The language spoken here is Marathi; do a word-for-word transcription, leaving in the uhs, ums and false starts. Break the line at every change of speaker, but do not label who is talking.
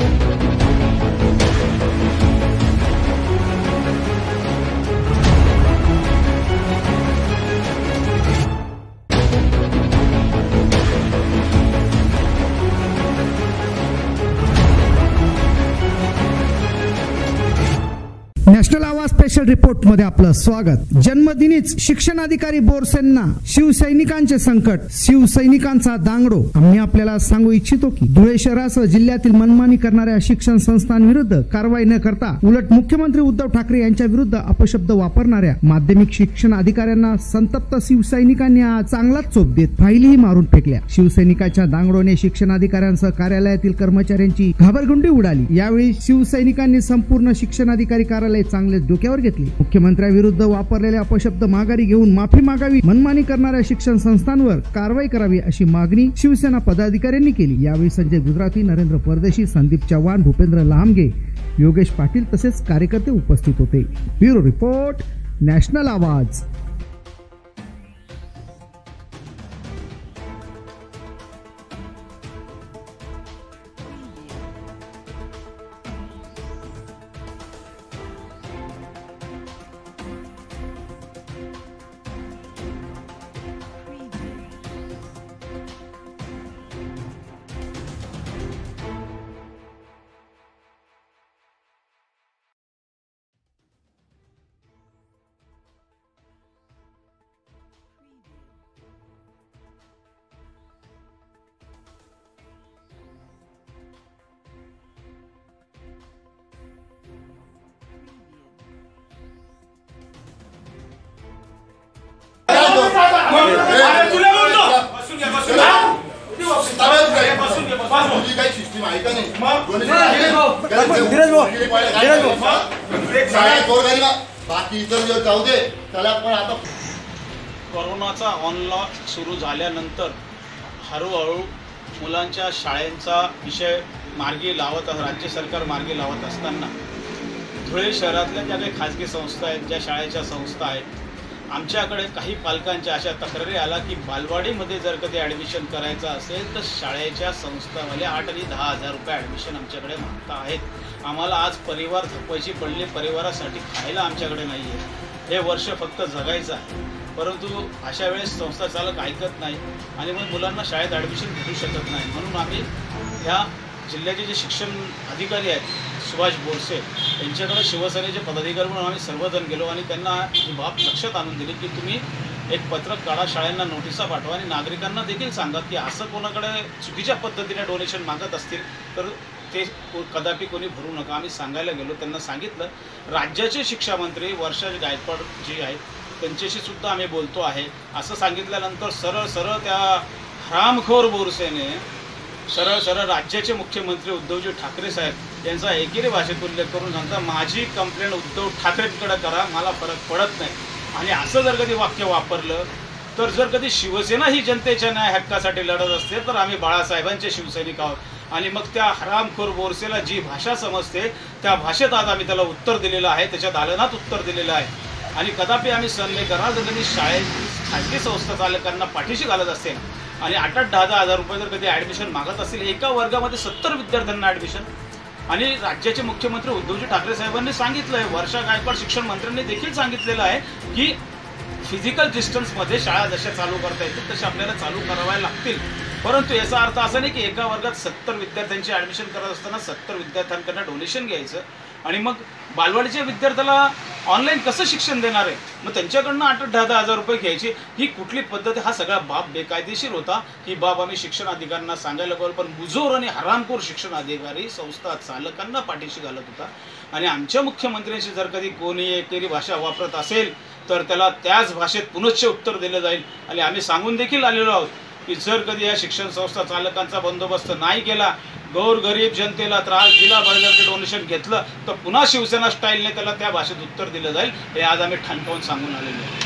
नॅशनल आवाज स्पेशल रिपोर्ट मध्ये आपलं स्वागत। जन्मदिनीच शिक्षणाधिकारी बोरसेंना शिवसैनिकांचे संकट, शिवसैनिकांचा दांगडो। आम्ही आपल्याला सांगू इच्छितो की धुळे शहरासह जिल्ह्यातील मनमानी करणाऱ्या शिक्षण संस्थांविरुद्ध कारवाई न करता उलट मुख्यमंत्री उद्धव ठाकरे यांच्या विरुद्ध अपशब्द वापरणाऱ्या माध्यमिक शिक्षण अधिकाऱ्यांना संतप्त शिवसैनिकांनी आज चांगलाच चोप देत फाईलही मारून फेकल्या। शिवसैनिकांच्या दांगडोने शिक्षणाधिकाऱ्यांसह कार्यालयातील कर्मचाऱ्यांची घाबरगुंडी उडाली। यावेळी शिवसैनिकांनी संपूर्ण शिक्षणाधिकारी कार्यालय चांगले डोक्यावर घेतले। मुख्यमंत्र्यांविरुद्ध वापरलेले अपशब्द माघारी घेऊन माफी मागावी, मनमानी करणाऱ्या शिक्षण संस्थांवर कारवाई करावी अशी मागणी शिवसेना पदाधिकाऱ्यांनी केली। यावेळी संजय गुजराती, नरेंद्र परदेशी, संदीप चव्हाण, भूपेंद्र लामगे, योगेश पाटील तसेच कार्यकर्ते उपस्थित होते। ब्युरो रिपोर्ट, नॅशनल आवाज।
कोरोनाचा अनलॉक सुरू झाल्यानंतर हळूहळू मुलांच्या शाळेचा विषय मार्गी लावत राज्य सरकार मार्गी लावत असताना धुळे शहरातल्या ज्या काही खाजगी संस्था आहेत, ज्या शाळेच्या संस्था आहेत, आमच्याकडे काही पालकांच्या अशा तक्रारी आला की बालवाडीमध्ये जर कधी ॲडमिशन करायचं असेल तर शाळेच्या संस्थावाले आठ आणि दहा हजार रुपये ॲडमिशन आमच्याकडे मागता आहेत। आम्हाला आज परिवार थकवायची पडली, परिवारासाठी खायला आमच्याकडे नाही आहे। हे वर्ष फक्त जगायचं आहे, परंतु अशा वेळेस संस्था चालक ऐकत नाही आणि मग मुलांना शाळेत ॲडमिशन भेटू शकत नाही। म्हणून आम्ही ह्या जिल्ह्याचे जे शिक्षण अधिकारी आहेत सुभाष बोरसे यांच्याकडे शिवसेनेचे पदाधिकारी म्हणून आम्ही सर्वजण गेलो आणि त्यांना ही बाब लक्षात आणून दिली की तुम्ही एक पत्रक काढा, शाळांना नोटिसा पाठवा आणि नागरिकांना देखील सांगा की असं कोणाकडे चुकीच्या पद्धतीने डोनेशन मागत असतील तर ते कदापि कोणी भरू नका। आम्ही सांगायला गेलो, त्यांना सांगितलं। राज्याचे शिक्षा मंत्री वर्षा गायकवाड जी आहेत त्यांच्याशी सुद्धा आम्ही बोलतो आहे असं सांगितल्यानंतर सरळ सरळ त्या हरामखोर बोरसेने सरळ सरळ राज्याचे मुख्यमंत्री उद्धवजी ठाकरे साहेब यांचा एकेरी भाषेत उल्लेख करून सांगता माझी कंप्लेंट उद्धव ठाकरेंकडे करा, मला फरक पडत नाही। आणि असं जर कधी वाक्य वापरलं तर जर कधी शिवसेना ही जनतेच्या न्याय हक्कासाठी लढत असते तर आम्ही बाळासाहेबांचे शिवसैनिक आहोत। आणि मग त्या हरामखोर बोरसेला जी भाषा समजते त्या भाषेत आज आम्ही त्याला उत्तर दिलेलं आहे, त्याच्या दालनात उत्तर दिलेलं आहे। आणि कदापि आम्ही सहन नाही करणार जर कधी शाळेत खाजगी संस्था चालकांना पाठीशी घालत असेल आणि आठ आठ दहा दहा हजार रुपये जर कधी ॲडमिशन मागत असतील, एका वर्गामध्ये सत्तर विद्यार्थ्यांना ॲडमिशन। आणि राज्याचे मुख्यमंत्री उद्धवजी ठाकरे साहेबांनी सांगितलं आहे, वर्षा गायकवाड शिक्षण मंत्र्यांनी देखील सांगितलेलं आहे की फिजिकल डिस्टन्समध्ये शाळा जशा चालू करता येतील तशा आपल्याला चालू कराव्या लागतील। परंतु याचा अर्थ असा नाही की एका वर्गात सत्तर विद्यार्थ्यांची ॲडमिशन करत असताना सत्तर विद्यार्थ्यांकडनं डोनेशन घ्यायचं आणि मग बालवाडीच्या विद्यार्थ्याला ऑनलाईन कसं शिक्षण देणार आहे, मग त्यांच्याकडनं आठ दहा दहा हजार रुपये घ्यायची ही कुठली पद्धत? हा सगळा बाब बेकायदेशीर होता। ही बाब आम्ही शिक्षण अधिकाऱ्यांना सांगायला गेलो, पण मुजोर आणि हरामखोर शिक्षण अधिकारी संस्था चालकांना पाठीशी घालत होता। आणि आमच्या मुख्यमंत्र्यांशी जर कधी कोणी एकेरी भाषा वापरत असेल तर त्याला त्याच भाषेत पुनश्च उत्तर दिलं जाईल। आणि आम्ही सांगून देखील आलेलो आहोत की जर कधी या शिक्षण संस्था चालकांचा बंदोबस्त नाही केला, गोरगरीब जनतेला त्रास दिला, बळजबरी डोनेशन घेतलं तर पुन्हा शिवसेना स्टाईलने त्याला त्या भाषेत उत्तर दिलं जाईल। हे आज आम्ही ठणकावून सांगून आलेलो आहोत।